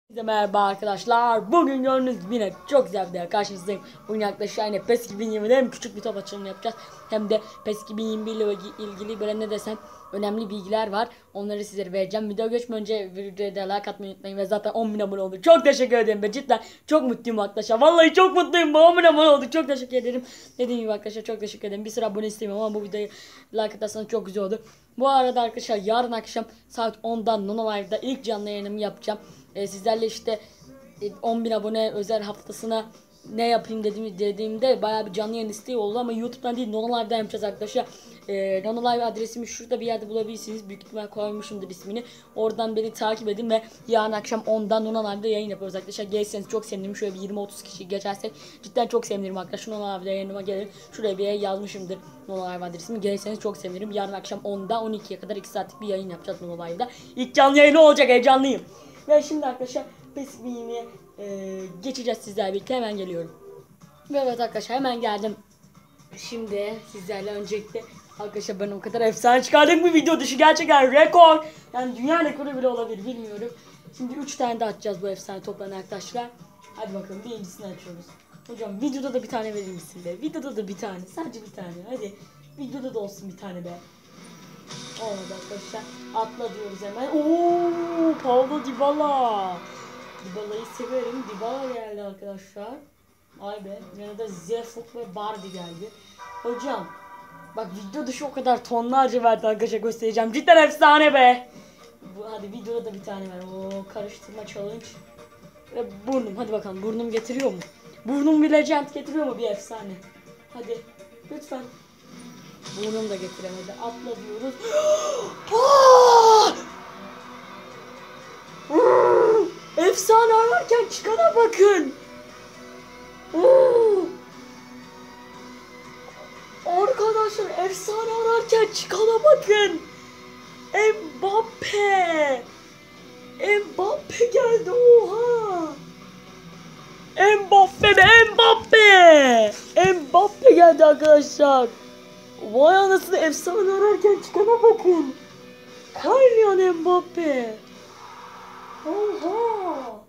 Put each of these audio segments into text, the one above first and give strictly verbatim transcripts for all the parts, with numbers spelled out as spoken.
Herkese merhaba arkadaşlar. Bugün gördüğünüz gibi yine çok güzel bir video karşınızdayım. Bugün yaklaşık yine PES iki bin yirmide hem küçük bir top açılımı yapacağız. Hem de PES iki bin yirmi bir ile ilgili böyle ne desem önemli bilgiler var. Onları sizlere vereceğim. Video geçmeden önce videoya da like atmayı unutmayın. Ve zaten on bin abone olduk. Çok teşekkür ederim be, cidden çok mutluyum arkadaşlar. Vallahi çok mutluyum. on bin abone olduk. Çok teşekkür ederim. Dediğim gibi arkadaşlar çok teşekkür ederim. Bir sıra abone istemiyorum ama bu videoyu like atarsanız çok güzel olur. Bu arada arkadaşlar yarın akşam saat ondan Nono Live'da ilk canlı yayınımı yapacağım. Ee, sizlerle işte on bin abone özel haftasına ne yapayım dediğim, dediğimde bayağı bir canlı yayın isteği oldu ama YouTube'dan değil Nono Live'da yapacağız arkadaşlar. Ee, Nono Live adresimi şurada bir yerde bulabilirsiniz. Büyük ihtimal koymuşumdur ismini. Oradan beni takip edin ve yarın akşam ondan Nono Live'da yayın yapıyoruz arkadaşlar. Gelirseniz çok sevinirim. Şöyle bir yirmi otuz kişi geçersek cidden çok sevinirim arkadaşlar. Nono Live'da yayınıma gelin. Şuraya bir yere yazmışımdır Nono Live adresimi. Gelirseniz çok sevinirim. Yarın akşam onda on ikiye kadar iki saatlik bir yayın yapacağız Nono Live'da. İlk canlı yayını olacak, heyecanlıyım. Ve şimdi arkadaşlar PES iki bin yirmiye e, geçeceğiz sizlerle birlikte, hemen geliyorum. Ve evet arkadaşlar hemen geldim. Şimdi sizlerle öncelikle arkadaşlar ben o kadar efsane çıkardık bir video dışı, gerçekten rekor. Yani dünya rekoru bile olabilir, bilmiyorum. Şimdi üç tane de açacağız bu efsane toplarını arkadaşlar. Hadi bakalım, birincisini açıyoruz. Hocam videoda da bir tane verir misin be? Videoda da bir tane, sadece bir tane. Hadi videoda da olsun bir tane be. Olmadı arkadaşlar. Atla diyoruz hemen. Ooo, Paulo Dybala. Dybala'yı severim. Dybala geldi arkadaşlar. Ay be. Yanında Zefuk ve Bardi geldi. Hocam bak, video dışı o kadar tonlarca verdi arkadaşlar, göstereceğim. Cidden efsane be. Bu, hadi videoda da bir tane ver. Oo, karıştırma challenge. Ve burnum. Hadi bakalım, burnum getiriyor mu? Burnum bir legend getiriyor mu bir efsane? Hadi lütfen. Burnum da getiremedi. Atla diyoruz. Efsane ararken çıkana bakın. Arkadaşlar efsane ararken çıkana bakın. Mbappe. Mbappe geldi, oha. Mbappe be, Mbappe. Mbappe geldi arkadaşlar. Vay anasını, efsane ararken çıkana bakın. Kylian Mbappe. Oha.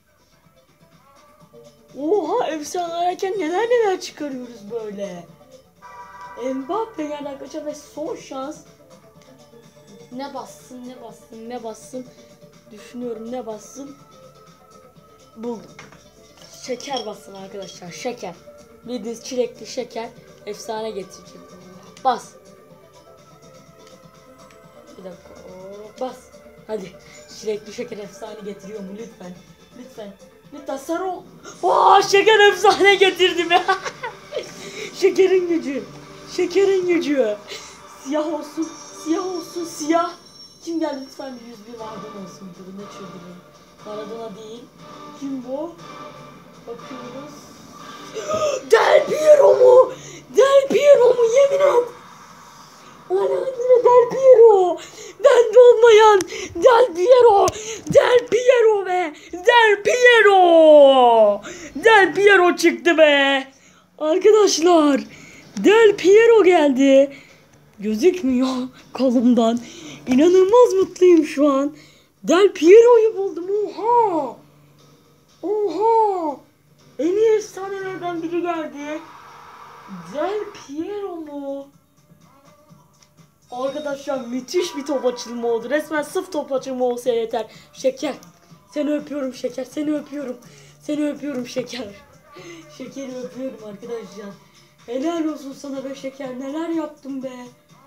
Oha, efsane ararken neler neler çıkarıyoruz böyle. Mbappe geldi arkadaşlar ve son şans. Ne bassın ne bassın ne bassın. Düşünüyorum ne bassın. Buldum. Şeker bassın arkadaşlar, şeker. Bildiğiniz çilekli şeker efsane getirecek. Bas. Bir dakika. Oo, bas. Hadi. Çilekli şeker efsane getiriyor mu lütfen? Lütfen. Lütfen sarı ol. Oo, şeker efsane getirdi be. Şekerin gücü. Şekerin gücü. Siyah olsun. Siyah olsun. Siyah. Kim geldi lütfen, bir yüz bir Maradona olsun. Dur, ne çıldırın. Maradona değil. Kim bu? Bakıyoruz. Del Piero mu? Del Piero mu, yemin et. Anadolu Del Piero. Bende olmayan Del Piero. Del Piero be. Del Piero. Del Piero çıktı be. Arkadaşlar Del Piero geldi. Gözükmüyor kolumdan. İnanılmaz mutluyum şu an. Del Piero'yu buldum. Oha. Oha. En iyi efsanelerden biri geldi. Del Piero mu? Arkadaşlar müthiş bir top açılımı oldu. Resmen sıf top açılımı olsa yeter. Şeker. Seni öpüyorum şeker. Seni öpüyorum. Seni öpüyorum şeker. Şekeri öpüyorum arkadaşlar. Helal olsun sana be şeker. Neler yaptın be.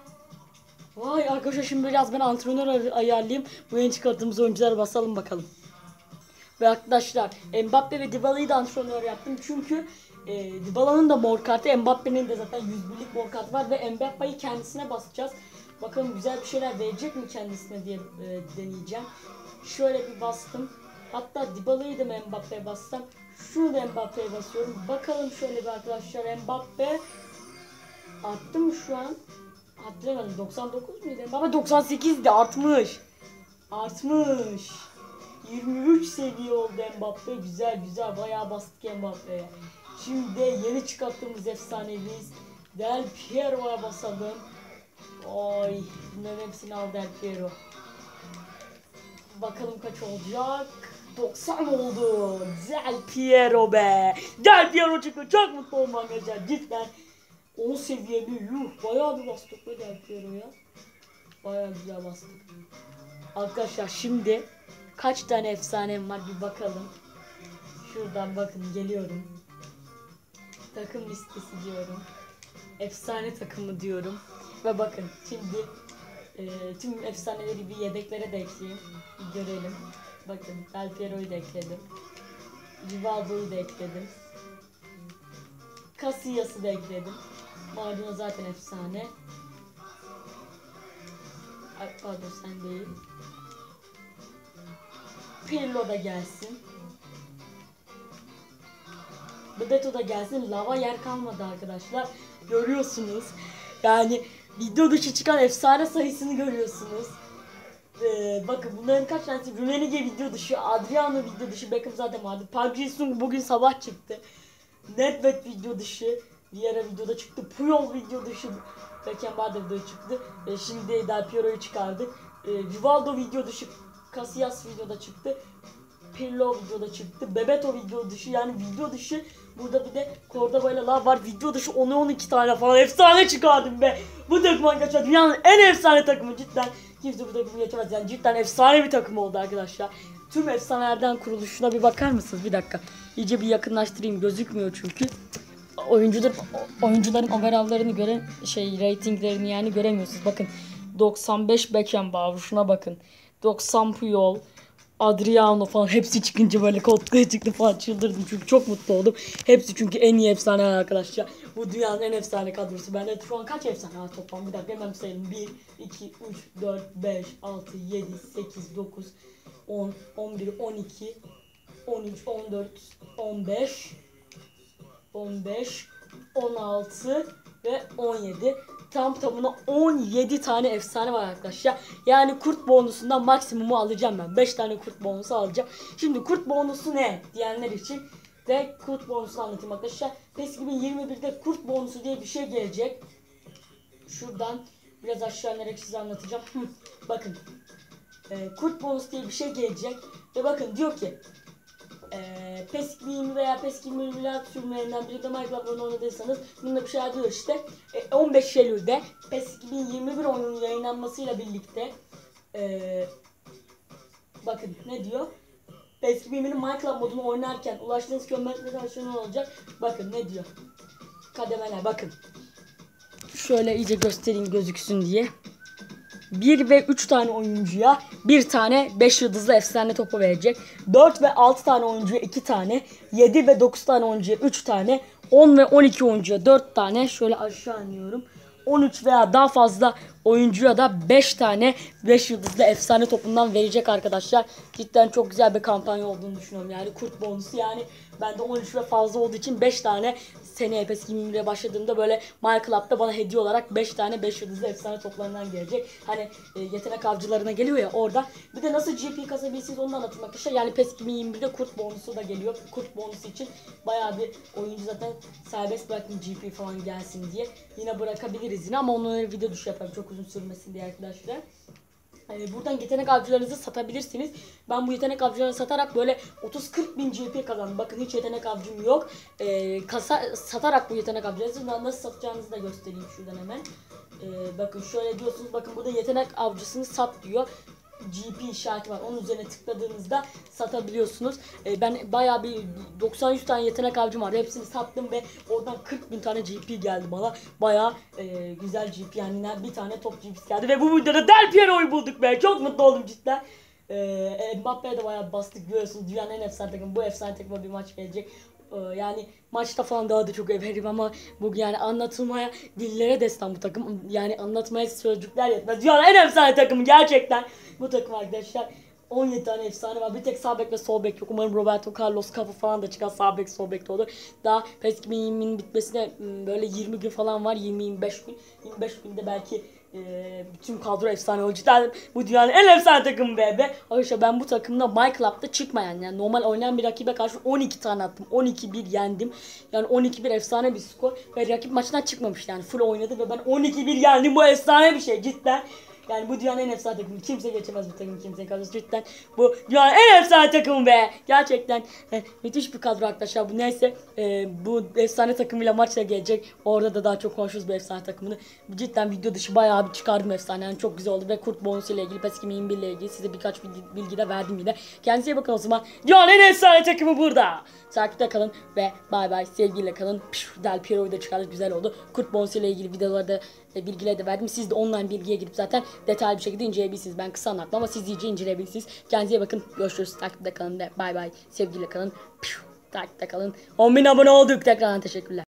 Vay arkadaşlar, şimdi biraz ben antrenör ayarlayayım. Bu yeni çıkarttığımız oyunculara basalım bakalım. Ve arkadaşlar Mbappe ve Dybala'yı da antrenör yaptım. Çünkü e, Dybala'nın da mor kartı, Mbappe'nin de zaten yüz birlik mor kartı var. Ve Mbappe'yi kendisine basacağız. Bakalım güzel bir şeyler verecek mi kendisine diye e, deneyeceğim. Şöyle bir bastım. Hatta Dybala'yı da Mbappe'ye bassam. Şunu da Mbappe'ye basıyorum. Bakalım şöyle bir arkadaşlar, Mbappe attım şu an. Hatırlamadım, doksan dokuz muydu? Baba doksan sekizdi, artmış. Artmış. yirmi üç seviye oldu Mbappe. Güzel güzel, bayağı bastık Mbappe'ye. Şimdi yeni çıkarttığımız efsaneviyiz. Del Piero'ya basalım. Oy, bunların hepsini al Del Piero. Bakalım kaç olacak. doksan oldu. Del Piero be. Del Piero çıktı. Çok mutlu olmam arkadaşlar. Cidden on seviyeli. Yuh. Bayağı bir bastık be Del Piero'ya. Bayağı güzel bastık. Arkadaşlar şimdi kaç tane efsanem var bir bakalım. Şuradan bakın geliyorum. Takım listesi diyorum. Efsane takımı diyorum. Ve bakın şimdi e, tüm efsaneleri bir yedeklere de ekleyeyim. Bir görelim. Bakın Del Piero'yu da ekledim. Rivaldo'yu da ekledim. Casillas'ı da ekledim. Maradona zaten efsane. Ay, pardon sen değil. Pirlo da gelsin. Bebeto da gelsin. Lava yer kalmadı arkadaşlar. Görüyorsunuz. Yani video dışı çıkan efsane sayısını görüyorsunuz. Ee, bakın bunların kaç tanesi Rummenigge video dışı, Adriano video dışı, Beckham zaten vardı. Park Ji-sung bugün sabah çıktı. Nedved video dışı, diğer videoda çıktı. Puyol video dışı, Beckenbauer video çıktı. Ee, şimdi Del Piero'yu çıkardık. Ee, Rivaldo video dışı, Casillas videoda çıktı. Pirlo videoda çıktı. Bebeto video dışı, yani video dışı. Burada bir de Cordoba'yla Lav var. Video dışı on on iki tane falan efsane çıkardım be. Bu takım arkadaşlar dünyanın en efsane takımı cidden. Kimse bu takımı geçemez. Yani cidden efsane bir takım oldu arkadaşlar. Tüm efsanelerden kuruluşuna bir bakar mısınız? Bir dakika. İyice bir yakınlaştırayım. Gözükmüyor çünkü. Oyuncular oyuncuların overall'larını gören şey ratinglerini yani göremiyorsunuz. Bakın doksan beş Beckenbauer, şuna bakın. doksan Puyol, Adriano falan hepsi çıkınca böyle koltuğa çıktı falan, çıldırdım çünkü çok mutlu oldum. Hepsi çünkü en iyi efsane arkadaşlar. Bu dünyanın en efsane kadrosu. Bende şu an kaç efsane var toplam? Bir dakika hemen sayalım. bir, iki, üç, dört, beş, altı, yedi, sekiz, dokuz, on, on bir, on iki, on üç, on dört, on beş, on beş, on altı ve on yedi. Tam tamına on yedi tane efsane var arkadaşlar. Yani kurt bonusundan maksimumu alacağım ben. beş tane kurt bonusu alacağım. Şimdi kurt bonusu ne diyenler için de kurt bonusunu anlatayım arkadaşlar. PES iki bin yirmi birde kurt bonusu diye bir şey gelecek. Şuradan biraz aşağı inerek size anlatacağım. Bakın. E, kurt bonusu diye bir şey gelecek. Ve bakın diyor ki Ee, PES iki bin yirmi veya PES iki bin yirmi bir sürümlerinden biri de Minecraft oynadıysanız bunda bir şey diyor işte. Ee, on beş Eylül'de PES iki bin yirmi bir oyunun yayınlanmasıyla birlikte ee, bakın ne diyor? PES iki bin yirminin Minecraft modunu oynarken ulaştığınız kömürler olacak. Bakın ne diyor? Kademeler bakın. Şöyle iyice göstereyim gözüksün diye. bir ve üç tane oyuncuya bir tane beş yıldızlı efsane topu verecek. dört ve altı tane oyuncuya iki tane. yedi ve dokuz tane oyuncuya üç tane. on ve on iki oyuncuya dört tane. Şöyle aşağı iniyorum. on üç veya daha fazla oyuncuya da beş tane beş yıldızlı efsane topundan verecek arkadaşlar. Cidden çok güzel bir kampanya olduğunu düşünüyorum. Yani kurt bonusu, yani bende on üç ve fazla olduğu için beş tane seneye PES iki bin yirmiye başladığımda böyle Minecraft'ta bana hediye olarak beş tane beş yıldızlı efsane toplarından gelecek. Hani e, yetenek avcılarına geliyor ya orada. Bir de nasıl G P kasabilirsiniz onu da anlatmak arkadaşlar. Yani PES iki bin yirmi birde kurt bonusu da geliyor. Kurt bonusu için bayağı bir oyuncu zaten serbest bıraktım G P falan gelsin diye. Yine bırakabiliriz yine ama onu video dışı yaparım çok uzun sürmesin diye arkadaşlar. Yani buradan yetenek avcılarınızı satabilirsiniz. Ben bu yetenek avcılarını satarak böyle otuz kırk bin G P kazandım. Bakın hiç yetenek avcım yok. Ee, kasa, satarak bu yetenek avcılarınızı nasıl satacağınızı da göstereyim şuradan hemen. Ee, bakın şöyle diyorsunuz. Bakın burada yetenek avcısını sat diyor. G P işareti var. Onun üzerine tıkladığınızda satabiliyorsunuz. Ee, ben bayağı bir doksan yüz tane yetenek avcım vardı. Hepsini sattım ve oradan kırk bin tane G P geldi bana. Bayağı e, güzel G P, yani bir tane top G P'si geldi ve bu videoda Del Piero'yu bulduk be. Çok mutlu oldum cidden. Ee, Mbappe'ye de bayağı bastık, görüyorsunuz. Dünyanın en efsane takımı. Bu efsane takıma bir maç gelecek. Yani maçta falan daha da çok everim ama bu yani anlatılmaya dillere destan bu takım. Yani anlatmaya sözcükler yetmez. Dünyanın en efsane takımı gerçekten. Bu takım arkadaşlar on yedi tane efsane var. Bir tek sağ bek ve sol bek yok. Umarım Roberto Carlos Cafu falan da çıkar, sağ bek sol bek de olur. Daha PES iki bin yirminin bitmesine böyle yirmi gün falan var. yirmi yirmi beş gün. yirmi beş günde belki Ee, bütün kadro efsane oyuncular. Bu dünyanın en efsane takımı be be. Arkadaşlar ben bu takımda Minecraft'ta çıkmayan, yani normal oynayan bir rakibe karşı on iki tane attım. on iki bir yendim. Yani on iki bir efsane bir skor ve rakip maçtan çıkmamış, yani full oynadı ve ben on iki bir yendim. Bu efsane bir şey cidden. Yani bu dünyanın en efsane takımı. Kimse geçemez bu takımı, kimsenin kadrosu. Cidden bu dünyanın en efsane takımı be. Gerçekten e, müthiş bir kadro arkadaşlar. Bu neyse e, bu efsane takımıyla maçla gelecek. Orada da daha çok konuşuruz bu efsane takımını. Cidden video dışı bayağı bir çıkardım efsane. Yani çok güzel oldu ve kurt bonusu ile ilgili, PES iki bin yirmi bir ile ilgili size birkaç bilgi, bilgi de verdim yine. Kendinize iyi bakın o zaman. Dünyanın en efsane takımı burada. Takipte kalın ve bay bay, sevgiyle kalın. Pişt, Del Piero'yu da çıkardık, güzel oldu. Kurt bonusu ile ilgili videolarda e, bilgileri de verdim. Siz de online bilgiye girip zaten detaylı bir şekilde inceleyebilirsiniz. Ben kısa anlattım ama siz iyice inceleyebilirsiniz. Kendinize iyi bakın. Görüşürüz. Takipte kalın ve bay bay, sevgiyle kalın. Pişt, takipte kalın. on bin abone olduk. Tekrardan teşekkürler.